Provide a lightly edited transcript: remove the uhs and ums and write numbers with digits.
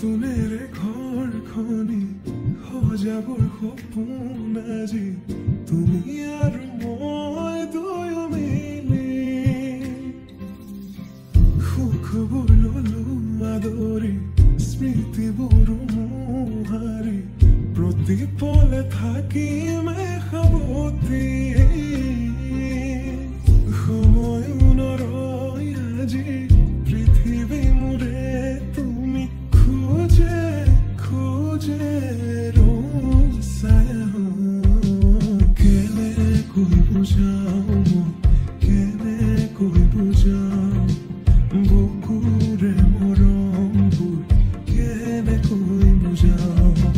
নতুনেৰে ঘৰখনি সজাবৰ সপোন আজি তুমি আৰু মই দুয়ো মিলি সুখবোৰ ললো আদৰি স্মৃতিবোৰ মোহাৰি প্ৰতি পলে থাকিমে সাৱতি সময় নৰয় আজি পৃথিৱী মোৰে তুমি খোজে খোজে ৰচায়া কেনেকৈ বুজাও